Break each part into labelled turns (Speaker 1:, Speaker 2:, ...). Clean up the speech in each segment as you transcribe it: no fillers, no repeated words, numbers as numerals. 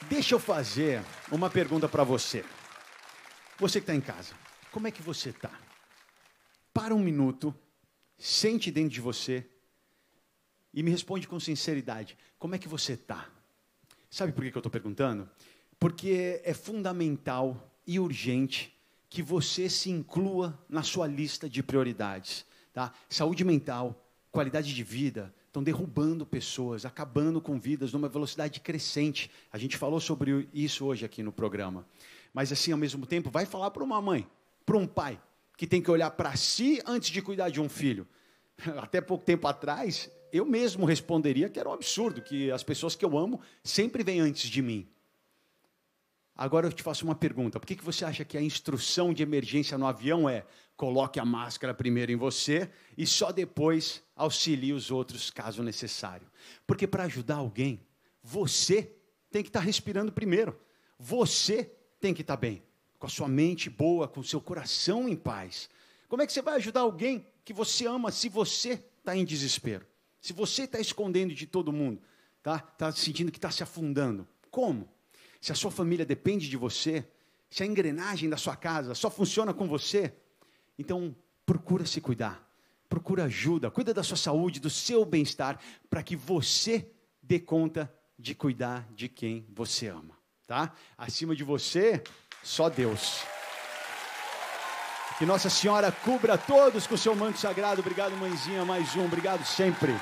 Speaker 1: Deixa eu fazer uma pergunta para você. Você que está em casa, como é que você está? Para um minuto, sente dentro de você e me responde com sinceridade. Como é que você está? Sabe por que eu estou perguntando? Porque é fundamental e urgente que você se inclua na sua lista de prioridades. Tá? Saúde mental, qualidade de vida, estão derrubando pessoas, acabando com vidas numa velocidade crescente. A gente falou sobre isso hoje aqui no programa. Mas assim, ao mesmo tempo, vai falar para uma mãe, para um pai, que tem que olhar para si antes de cuidar de um filho. Até pouco tempo atrás, eu mesmo responderia que era um absurdo, que as pessoas que eu amo sempre vêm antes de mim. Agora eu te faço uma pergunta. Por que você acha que a instrução de emergência no avião é coloque a máscara primeiro em você e só depois auxilie os outros, caso necessário? Porque para ajudar alguém, você tem que estar respirando primeiro. Você tem que estar bem, com a sua mente boa, com o seu coração em paz. Como é que você vai ajudar alguém que você ama se você está em desespero? Se você está escondendo de todo mundo, tá sentindo que está se afundando? Como? Se a sua família depende de você, se a engrenagem da sua casa só funciona com você, então procura se cuidar, procura ajuda, cuida da sua saúde, do seu bem-estar, para que você dê conta de cuidar de quem você ama, tá? Acima de você, só Deus. Que Nossa Senhora cubra todos com o seu manto sagrado. Obrigado, mãezinha, mais um, obrigado sempre.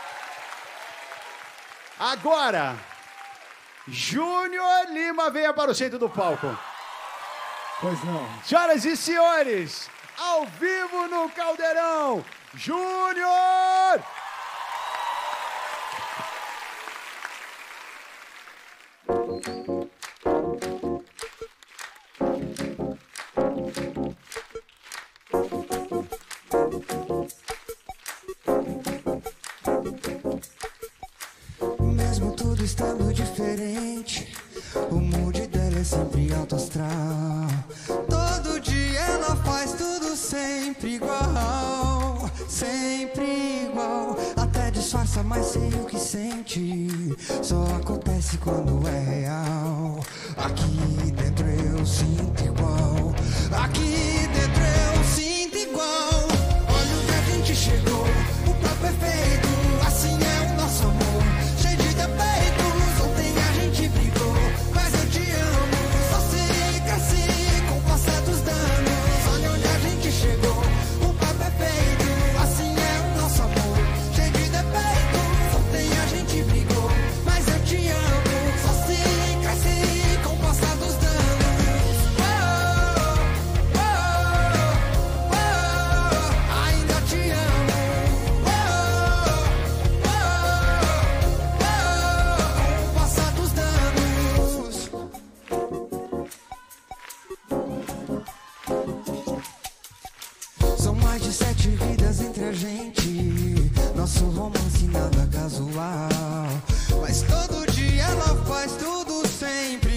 Speaker 1: Agora, Júnior Lima, venha para o centro do palco.
Speaker 2: Pois não.
Speaker 1: Senhoras e senhores, ao vivo no Caldeirão, Júnior!
Speaker 3: Mesmo tudo estando diferente, o mood dela é sempre alto astral. Todo dia ela faz tudo sempre igual, sempre igual. Até disfarça, mas sei o que sente. Só acontece quando é real. Aqui dentro eu sinto igual. Aqui dentro eu sinto igual. Olha onde a gente chegou, o papo é perfeito. Assim é o nosso amor, cheio de defeitos. Ontem a gente brigou, mas eu te amo. Só se cresce com o passar dos danos. Olha onde a gente chegou, o papo é feito. Assim é o nosso amor, cheio de defeitos. Ontem a gente brigou, mas eu te amo. Só se cresce com o passar dos danos. Ainda te amo. Com o passar dos danos. São mais de 7 vidas entre a gente. Nosso romance nada casual. Mas todo dia ela faz tudo sempre